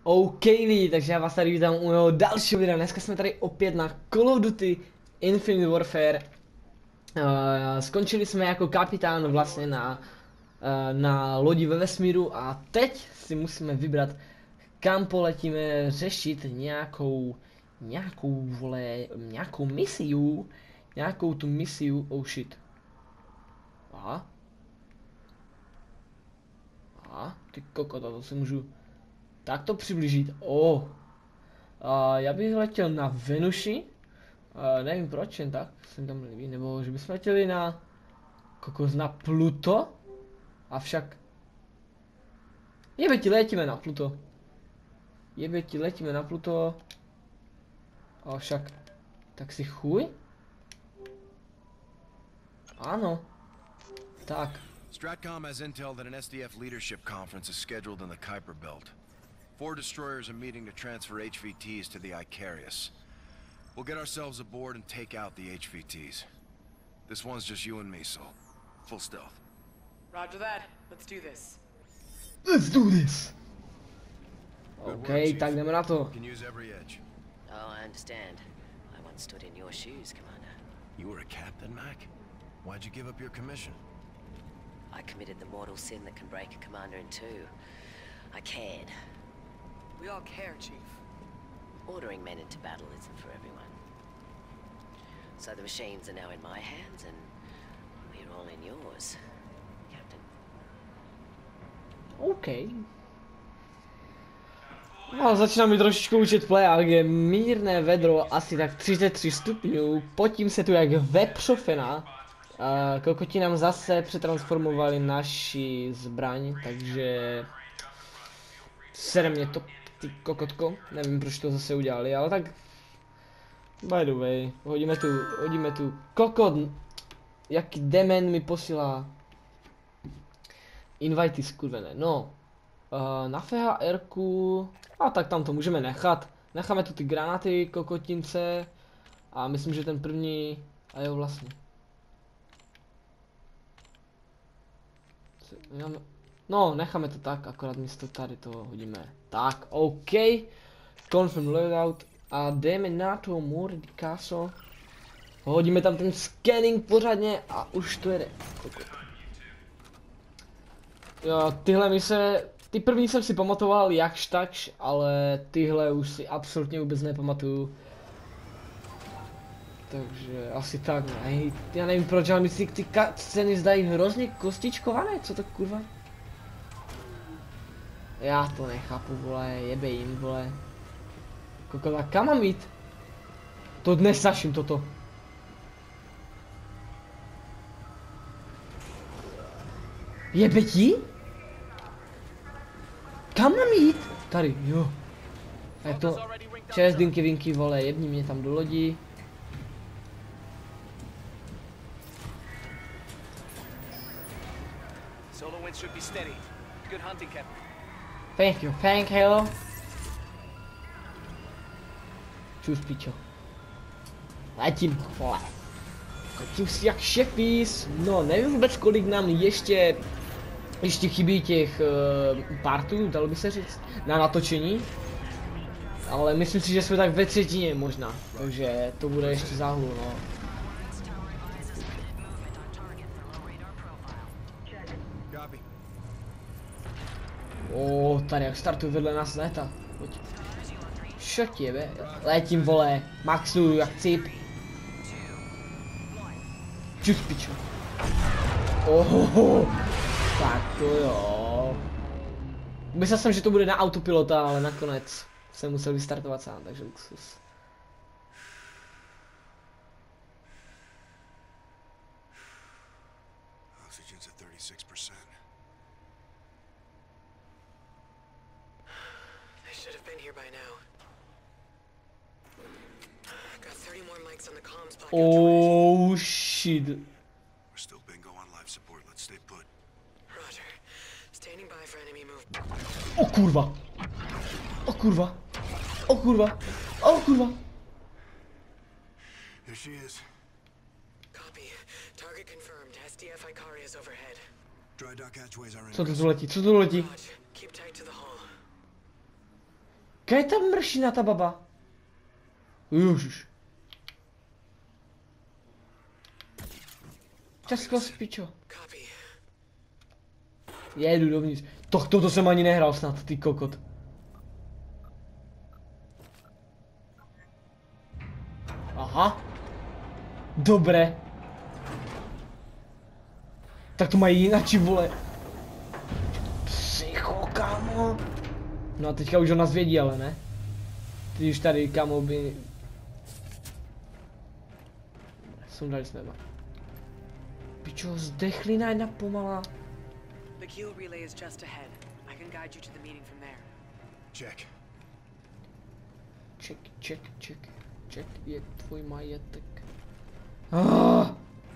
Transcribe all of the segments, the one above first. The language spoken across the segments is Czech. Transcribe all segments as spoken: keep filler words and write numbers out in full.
OK lidi, takže já vás tady vítám u mého dalšího videa. Dneska jsme tady opět na Call of Duty Infinite Warfare. Uh, skončili jsme jako kapitán vlastně na, uh, na lodi ve vesmíru a teď si musíme vybrat, kam poletíme řešit nějakou, nějakou vole, nějakou misiu, nějakou tu misiu, oh shit. Aha. Aha, ty kokota, to si můžu takto přiblížit. Oh. Uh, já bych letěl na Venuši. Uh, nevím proč, jen tak jsem tam líbí, nebo že bychom letěli na kokos na Pluto. Avšak jebe ti letíme na Pluto. Jebe ti letíme na Pluto. Avšak tak si chuj. Ano. Tak. Stratcom has intel that an S D F leadership conference is scheduled in the Kuiper Belt. Four destroyers are meeting to transfer H V Ts to the Icarius. We'll get ourselves aboard and take out the H V Ts. This one's just you and me, so full stealth. Roger that. Let's do this. Let's do this. Okay, tak jdeme na to. Can use every edge. Oh, I understand. I once stood in your shoes, Commander. You were a captain, Mac? Why'd you give up your commission? I committed the mortal sin that can break a commander in two. I cared. We all care, Chief. Ordering men into battle isn't for everyone. So the machines are now in my hands, and we're all in yours, Captain. OK. No, začínám mi trošičku učit play, je mírné vedro, asi tak třicet tři stupňů, potím se tu jak vepřofena. Uh, kokoti nám zase přetransformovali naši zbraň, takže sere mě to, ty kokotko, nevím proč to zase udělali, ale tak by the way, hodíme tu, hodíme tu kokot, jaký demen mi posílá invity skurvené, no, uh, na F H R ku, a tak tam to můžeme nechat, necháme tu ty granáty kokotince a myslím, že ten první, a jo vlastně. No, necháme to tak, akorát místo tady to hodíme. Tak, OK. Confirm loadout. A jdeme na to mordikáso. Hodíme tam ten scanning pořádně a už to jede. Jo, tyhle mise, ty první jsem si pamatoval jakž takž, ale tyhle už si absolutně vůbec nepamatuju. Takže asi tak, ne, já nevím proč, ale mi si ty scény zdají hrozně kostičkované, co to kurva? Já to nechápu, vole, jebe jim, vole. Kokota, kam mám jít? To dnes saším toto. Jebe ti? Kam mám jít? Tady, jo. A je to, čes dinky vinky, vole, jebni mě tam do lodi. Should be steady. Good hunting, Captain. Thank you, thank you. Čus, pičo. Letím, vole. Letím si jak šefís. No, nevím vůbec, kolik nám ještě, ještě chybí těch uh, partů, dalo by se říct, na natočení. Ale myslím si, že jsme tak ve třetině možná, takže to bude ještě záhul, no. O, tady jak startuju vedle nás léta. Pojď. Šot jebe. Letím, vole. Maxuju jak cip. Čus, pičo. Ohoho. Tak to jo. Myslel jsem, že to bude na autopilota, ale nakonec jsem musel vystartovat sám, takže luxus. Oxygen's at thirty-six percent. Should have been here by now. Got thirty more mics on the comms pocket. Oh shit. We're still bingo on life support. Let's stay put. Roger. Standing by for enemy move. O kurwa. O kurwa. O kurwa. O kurwa. Here she is. Copy. Target confirmed. S D F Icarius overhead. Dry dock hatchways are in. Co to tu letí? Co to tu letí? Roger. Keep tight to the hull. Kaj je tam mršina ta baba? Ježiš. Česko spičo. Copy. Jedu dovnitř. To, toto jsem ani nehrál snad, ty kokot. Aha. Dobré. Tak to mají jinačí, vole. Psycho, kámo. No a teďka už o nás vědí, ale ne? Ty už tady, kámo, by... Sundali jsme ma. Pičo, zdechli na pomalá. The Keel relay is just ahead. I can guide you to the meeting from there. Check. Check, check, check. Check je tvůj majetek. Ah.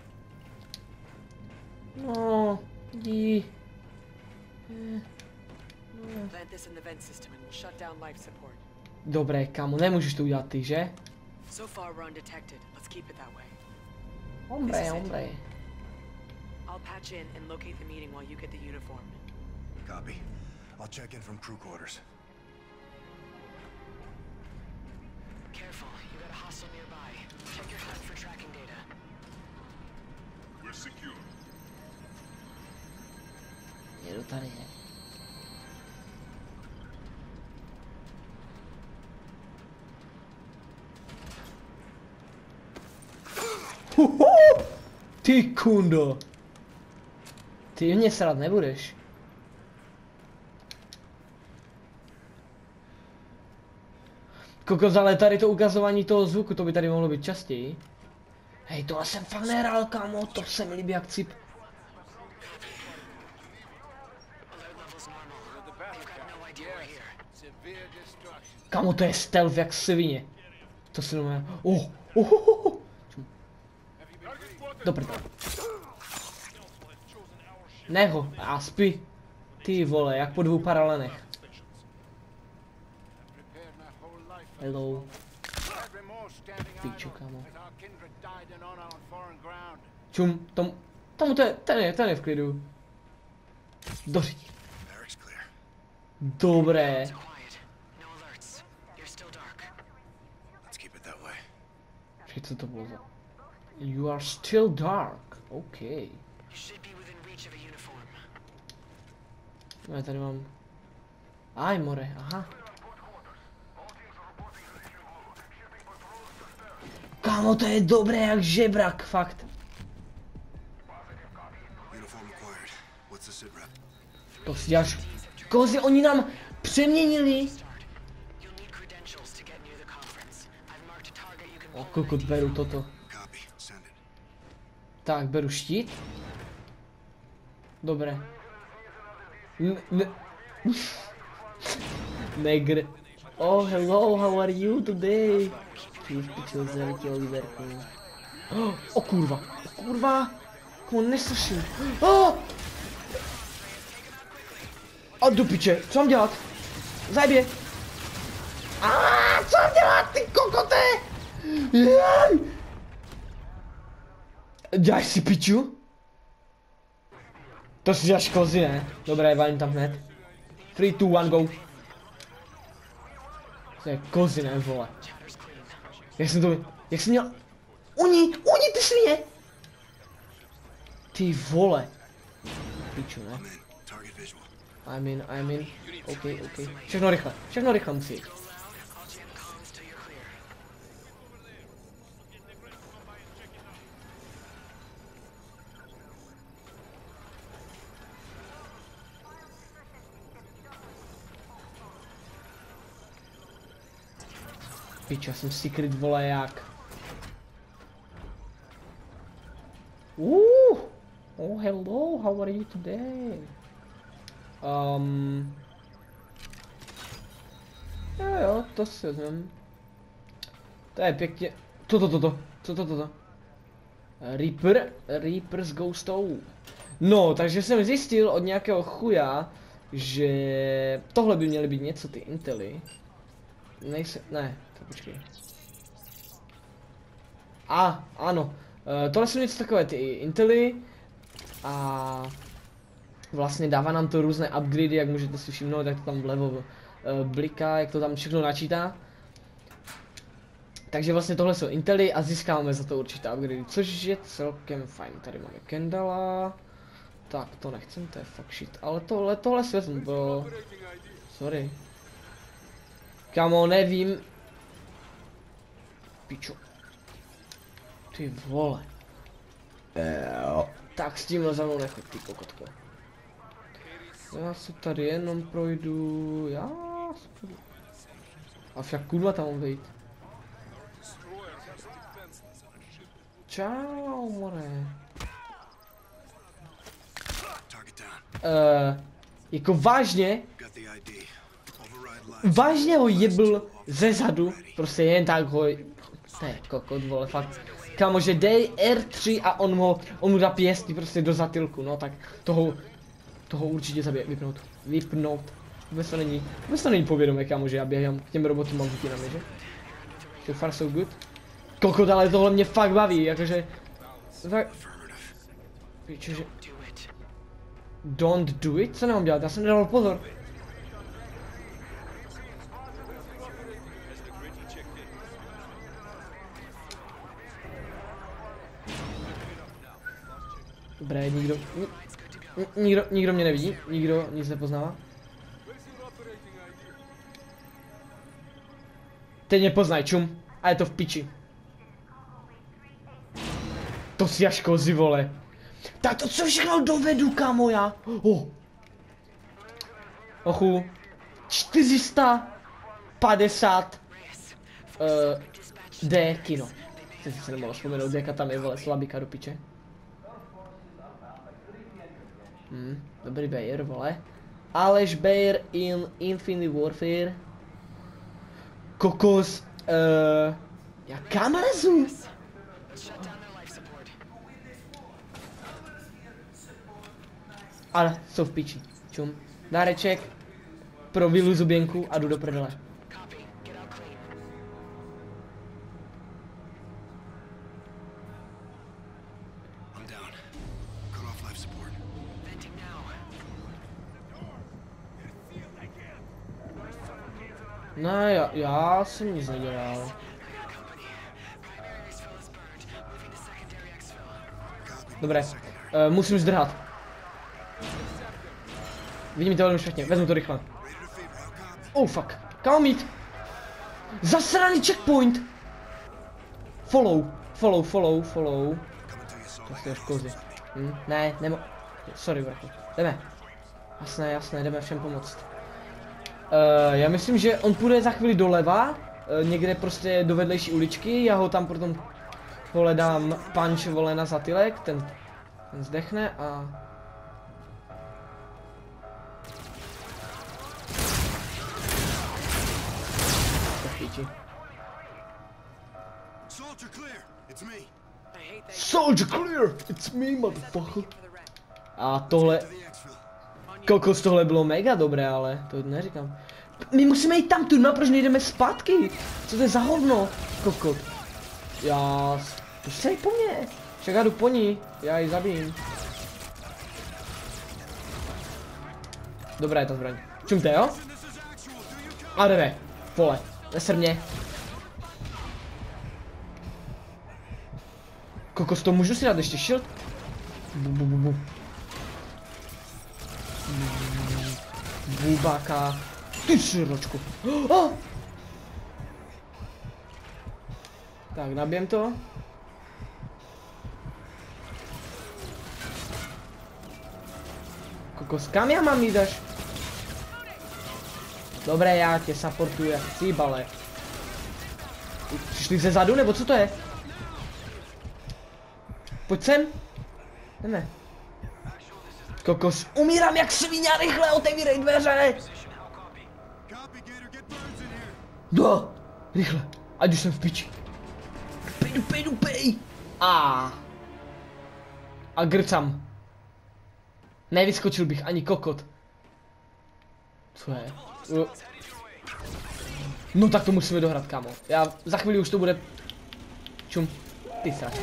No, jdi. Eh. No. Plant this in the vent system and we'll shut down life support. Dobré, kámo, nemůžeš to udělat ty, že? So far we're undetected. Let's keep it that way. Hombre, hombre. I'll patch in and locate the meeting while you get the uniform. Copy. I'll check in from crew quarters. Careful, you got a hostile nearby. Check your H U D for tracking data. We're secure. Jedu tady, ne? Huhu! Ty kundo! Ty mě srát nebudeš. Kokos, ale tady to ukazování toho zvuku, to by tady mohlo být častěji. Hej, tohle jsem fakt nehrál, kámo, to se mi líbí jak cip. Kámo, to je stealth jak svině. To si nomé. Oh, oh, oh, oh. Dobrý. Neho, a spí. Ty vole, jak po dvou paralenech. Hello. Píču, kámo. Čum, tom, tomu to je, ten je, ten je v klidu. Doři. Dobré. Počkej, co to bylo za... You are still dark. OK. Já tady mám... Aj, more, aha. Kámo, to je dobré jak žebrak, fakt. To si děláš... Kozy, oni nám přeměnili. O, kokot, beru toto. Tak, beru štít. Dobré. N ne Negr. Oh, hello, how are you today? Ty pičo, zeletěl výberku. Oh, o kurva, o kurva. Komu neslyším. Oh! A do piče, co mám dělat? Zajbě. Ah, co mám dělat, ty kokote? Jej! Děláš si piču? To si děláš kozy, ne? Dobré, valím tam hned. tři, dva, jedna, go. To je kozy, ne, vole. Jak jsem to... Jak jsem měl... Oni, oni ty svině! Ty vole. Piču, ne? I'm in, I'm in. OK, OK. Všechno rychle, všechno rychle musí jít. Piča, jsem secret, vole, jak. Uh, oh, hello, how are you today? Um, jo, jo, to si vezmem. To je pěkně, toto, toto, co to, toto? Reaper, Reaper s Ghostou. No, takže jsem zjistil od nějakého chuja, že tohle by měly být něco ty intely. Nejse, ne, to počkej. A, ano, uh, tohle jsou něco takové ty intely a vlastně dává nám to různé upgrady, jak můžete si všimnout, tak to tam vlevo uh, bliká, jak to tam všechno načítá. Takže vlastně tohle jsou intely a získáme za to určitě upgrade, což je celkem fajn. Tady máme Kendala. Tak to nechcem, to je fakt shit, ale tohle, tohle si vezmu, bro. Sorry. Kamo, nevím. Pičo. Ty vole. Ejo. Tak s tímhle za mnou nechoď, ty kokotko. Já se tady jenom projdu, já se projdu. A však kurva tam mám vejít. Čau, more. Uh, jako vážně, vážně ho jebl ze zadu, prostě jen tak ho, to je kokot, vole, fakt. Kámo, že dej R tři a on ho, on mu dá pěstí prostě do zatylku, no tak toho, toho určitě zabije, vypnout, vypnout. Vůbec to není, vůbec to není povědomé, kámo, že já běhám k těm robotům a na mě, že? So far so good. Kokot, ale tohle mě fakt baví, jakože, tak, víče, že... Don't do it? Co nemám dělat? Já jsem nedal pozor. Dobré, nikdo, ni, nikdo, nikdo mě nevidí, nikdo nic nepoznává. Teď mě poznaj, čum, a je to v piči. To si až kozy, vole. Tak to co všechno dovedu, kámo, já. Oh. Ochu. čtyři sta padesát uh, D kino. Jsem si se nemohl vzpomenout, jaká tam je, vole, slabika do piče. Hm, dobrý Bayer, vole. Aleš Bayer in Infinite Warfare. Kokos. Uh, já kam lezu? Ale jsou v piči. Čum. Dáreček pro Vilu Zuběnku a jdu do prdele. Ne, já, já jsem nic nedělal. Dobré, uh, musím zdrhat. Vidím to velmi špatně, vezmu to rychle. Oh fuck, kam mít? Zasraný checkpoint! Follow, follow, follow, follow. To jste až kozy. Hm, ne, nemo... Sorry, vrchu. Jdeme. Jasné, jasné, jdeme všem pomoct. Uh, já myslím, že on půjde za chvíli doleva. Uh, někde prostě do vedlejší uličky. Já ho tam potom vole dám punch, vole, na zatylek. Ten, ten zdechne a... Soldier clear, it's me. Soldier clear, it's me, motherfucker. A tohle... Kokos, tohle bylo mega dobré, ale to neříkám. My musíme jít tam tu, no proč nejdeme zpátky? Co to je za hovno? Kokot. Já... To se po mně. Však já jdu po ní, já ji zabijím. Dobrá je ta zbraň. Čumte, jo? A jdeme. Vole, neser mě. Kokos, to můžu si dát ještě shield? Bu, bu, bu, bu. Bubáka. Ty širočku. Oh! Tak, nabijem to. Kokos, kam já mám jít až? Dobré, já tě supportuju, jak chci, bale. Přišli ze zadu, nebo co to je? Pojď sem. Jdeme. Kokos, umírám jak svině, rychle otevírej dveře! No, rychle, ať už jsem v piči. Dupej, dupej, dupej! A. A grcam. Nevyskočil bych ani kokot. Co je? No tak to musíme dohrát, kámo. Já za chvíli už to bude... Čum. Ty sráčko.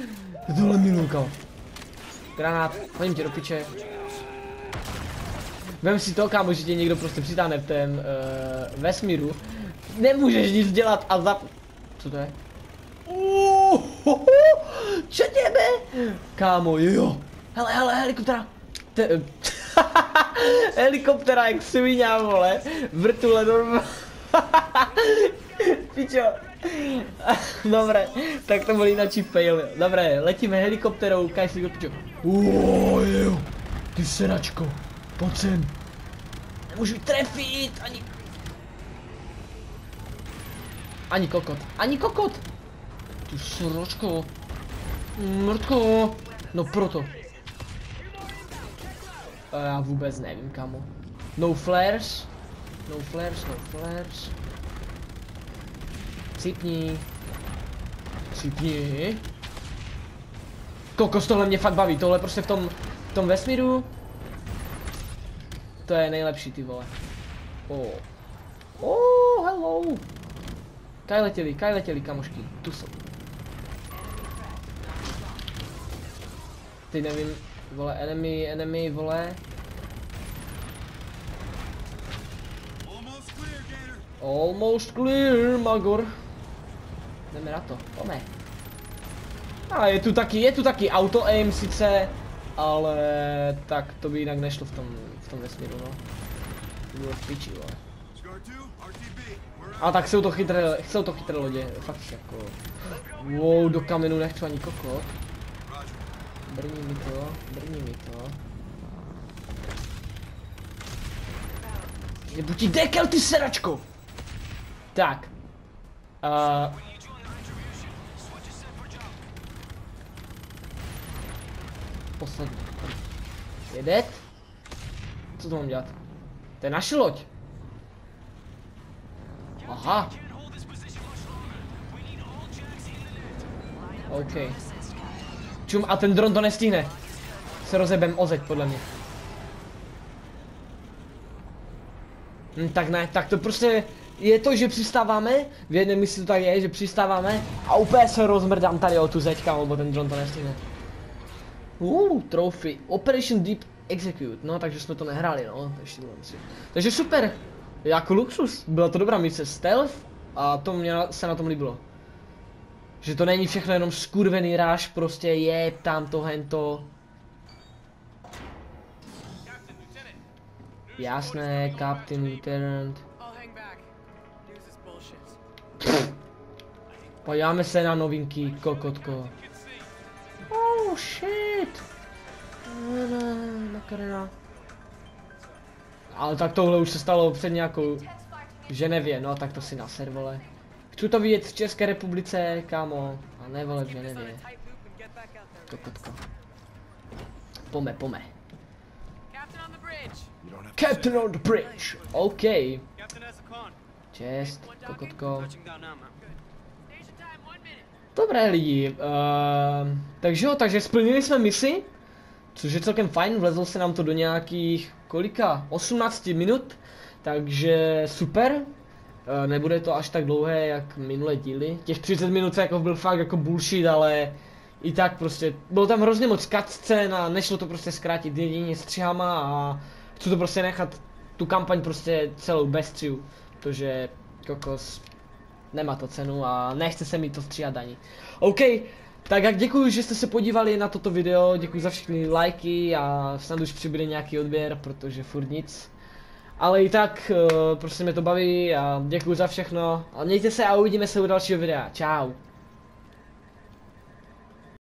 Tohle miluju, kámo. Granát, hodím tě do piče. Vem si to, kámo, že tě někdo prostě přitáhne v ten uh, vesmíru. Nemůžeš nic dělat a zap... Co to je? Uuuuh, čo tebe? Kámo, jo. Hele, hele, helikoptera. Te, helikoptera jak svině, vole. Vrtule normálně. Pičo. Dobré, tak to byl jináčí fail. Dobré, letíme helikopterou, kaj si go pičo. Uuuuh, jo. Ty sedačko, pojď sem. Nemůžu trefit, ani... Ani kokot, ani kokot. Ty sročko. Mrtko. No proto. A já vůbec nevím, kamo. No flares. No flares, no flares. Cipni. Cipni. Kokos, tohle mě fakt baví, tohle prostě v tom, v tom vesmíru. To je nejlepší, ty vole. Oh. Oh, hello. Kaj letěli, kaj letěli, kamošky, tu jsou. Ty nevím, vole, enemy, enemy, vole. Almost clear, Magor. Jdeme na to, pojďme. A je tu taky, je tu taky auto aim sice, ale tak to by jinak nešlo v tom, v tom vesmíru, no. To bylo v piči, vole. A tak jsou to chytré, jsou to chytré lodě, fakt jako. Wow, do kamenu nechci ani kokot. Brní mi to, brní mi to. Jebu ti dekel, ty seračko! Tak. Uh, poslední. Jedet? Co to mám dělat? To je naše loď. Aha. OK. Čum, a ten dron to nestihne. Se rozebem o zeď, podle mě. Hm, tak ne, tak to prostě je to, že přistáváme, v jedné misi to tak je, že přistáváme a úplně se rozmrdám tady o tu zeď, kámo, bo ten dron to nestihne. Uh, trophy. Operation Deep Execute, no takže jsme to nehráli, no, takže, takže super. Jako luxus, byla to dobrá mise stealth a to mě se na tom líbilo. Že to není všechno jenom skurvený ráž, prostě je tam to hento. Jasné, Captain Lieutenant. Podíváme se na novinky, kokotko. Oh shit. Makarena. Ale tak tohle už se stalo před nějakou Ženevě, no tak to si naser, vole. Chci to vidět v České republice, kámo, a ne vole v Ženevě. Kokotko. Pome, pome. Captain on the bridge, OK. Čest, kokotko. Dobré lidi, uh, takže jo, takže splnili jsme misi, což je celkem fajn, vlezlo se nám to do nějakých, kolika, osmnáct minut, takže super. Uh, nebude to až tak dlouhé, jak minulé díly, těch třicet minut jako byl fakt jako bullshit, ale i tak prostě, bylo tam hrozně moc cutscén a nešlo to prostě zkrátit jedině střihama a chci to prostě nechat, tu kampaň prostě celou bez střihu, protože kokos, nemá to cenu a nechce se mi to stříhat ani. OK, tak jak děkuji, že jste se podívali na toto video, děkuji za všechny lajky a snad už přibude nějaký odběr, protože furt nic. Ale i tak, uh, prostě mě to baví a děkuji za všechno a mějte se a uvidíme se u dalšího videa. Čau.